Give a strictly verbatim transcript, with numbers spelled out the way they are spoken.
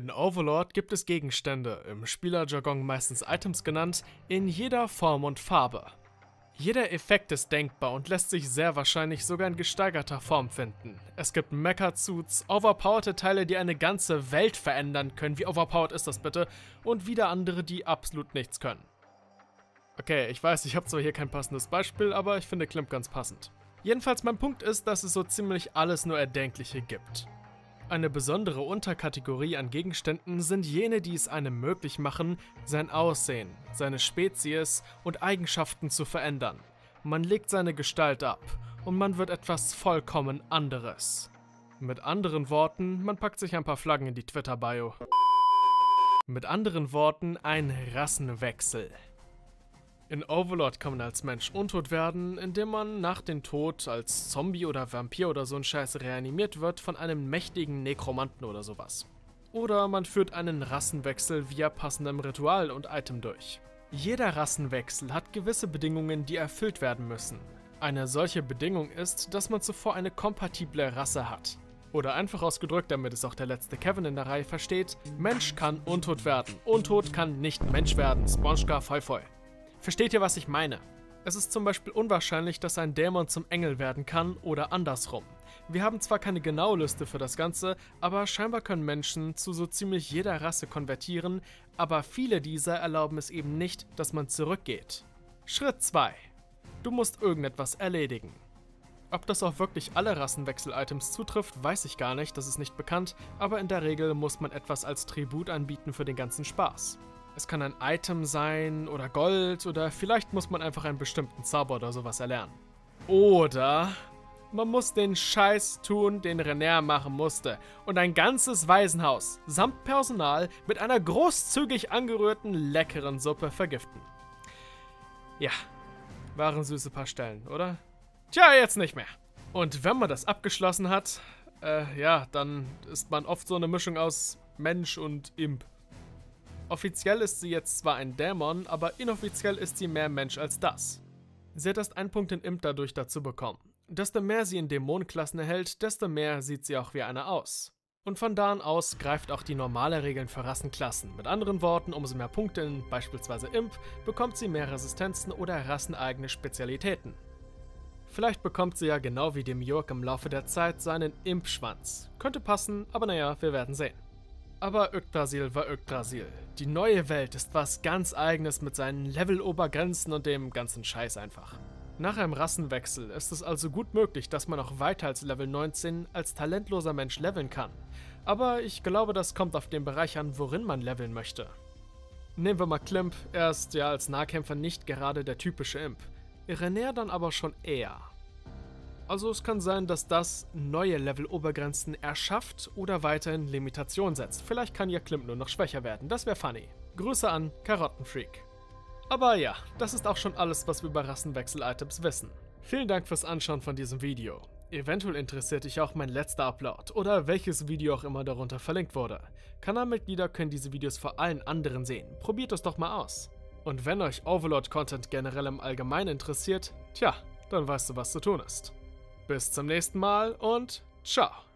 In Overlord gibt es Gegenstände, im Spielerjargon meistens Items genannt, in jeder Form und Farbe. Jeder Effekt ist denkbar und lässt sich sehr wahrscheinlich sogar in gesteigerter Form finden. Es gibt Mecha-Suits, overpowerte Teile, die eine ganze Welt verändern können. Wie overpowered ist das bitte? Und wieder andere, die absolut nichts können. Okay, ich weiß, ich habe zwar hier kein passendes Beispiel, aber ich finde Klimp ganz passend. Jedenfalls mein Punkt ist, dass es so ziemlich alles nur Erdenkliche gibt. Eine besondere Unterkategorie an Gegenständen sind jene, die es einem möglich machen, sein Aussehen, seine Spezies und Eigenschaften zu verändern. Man legt seine Gestalt ab und man wird etwas vollkommen anderes. Mit anderen Worten, man packt sich ein paar Flaggen in die Twitter-Bio. Mit anderen Worten, ein Rassenwechsel. In Overlord kann man als Mensch untot werden, indem man nach dem Tod als Zombie oder Vampir oder so ein Scheiß reanimiert wird von einem mächtigen Nekromanten oder sowas. Oder man führt einen Rassenwechsel via passendem Ritual und Item durch. Jeder Rassenwechsel hat gewisse Bedingungen, die erfüllt werden müssen. Eine solche Bedingung ist, dass man zuvor eine kompatible Rasse hat. Oder einfach ausgedrückt, damit es auch der letzte Kevin in der Reihe versteht, Mensch kann untot werden, Untot kann nicht Mensch werden, Sponschka Foi Foi. Versteht ihr, was ich meine? Es ist zum Beispiel unwahrscheinlich, dass ein Dämon zum Engel werden kann oder andersrum. Wir haben zwar keine genaue Liste für das Ganze, aber scheinbar können Menschen zu so ziemlich jeder Rasse konvertieren, aber viele dieser erlauben es eben nicht, dass man zurückgeht. Schritt zwei. Du musst irgendetwas erledigen. Ob das auf wirklich alle Rassenwechsel-Items zutrifft, weiß ich gar nicht, das ist nicht bekannt, aber in der Regel muss man etwas als Tribut anbieten für den ganzen Spaß. Es kann ein Item sein oder Gold oder vielleicht muss man einfach einen bestimmten Zauber oder sowas erlernen. Oder man muss den Scheiß tun, den René machen musste und ein ganzes Waisenhaus samt Personal mit einer großzügig angerührten leckeren Suppe vergiften. Ja, waren süße Pastellen, oder? Tja, jetzt nicht mehr. Und wenn man das abgeschlossen hat, äh, ja, dann ist man oft so eine Mischung aus Mensch und Imp. Offiziell ist sie jetzt zwar ein Dämon, aber inoffiziell ist sie mehr Mensch als das. Sie hat erst einen Punkt in Imp dadurch dazu bekommen. Desto mehr sie in Dämonenklassen erhält, desto mehr sieht sie auch wie eine aus. Und von da an aus greift auch die normale Regeln für Rassenklassen. Mit anderen Worten, umso mehr Punkte in beispielsweise Imp, bekommt sie mehr Resistenzen oder rasseneigene Spezialitäten. Vielleicht bekommt sie ja genau wie Demiurg im Laufe der Zeit seinen Imp-Schwanz. Könnte passen, aber naja, wir werden sehen. Aber Yggdrasil war Yggdrasil. Die neue Welt ist was ganz Eigenes mit seinen Level-Obergrenzen und dem ganzen Scheiß einfach. Nach einem Rassenwechsel ist es also gut möglich, dass man auch weiter als Level neunzehn als talentloser Mensch leveln kann. Aber ich glaube, das kommt auf den Bereich an, worin man leveln möchte. Nehmen wir mal Klimp, er ist ja als Nahkämpfer nicht gerade der typische Imp. René dann aber schon eher. Also es kann sein, dass das neue Level-Obergrenzen erschafft oder weiterhin Limitationen setzt. Vielleicht kann ja Klimp nur noch schwächer werden, das wäre funny. Grüße an Karottenfreak. Aber ja, das ist auch schon alles, was wir über Rassenwechsel-Items wissen. Vielen Dank fürs Anschauen von diesem Video. Eventuell interessiert dich auch mein letzter Upload oder welches Video auch immer darunter verlinkt wurde. Kanalmitglieder können diese Videos vor allen anderen sehen. Probiert es doch mal aus. Und wenn euch Overlord-Content generell im Allgemeinen interessiert, tja, dann weißt du, was zu tun ist. Bis zum nächsten Mal und ciao!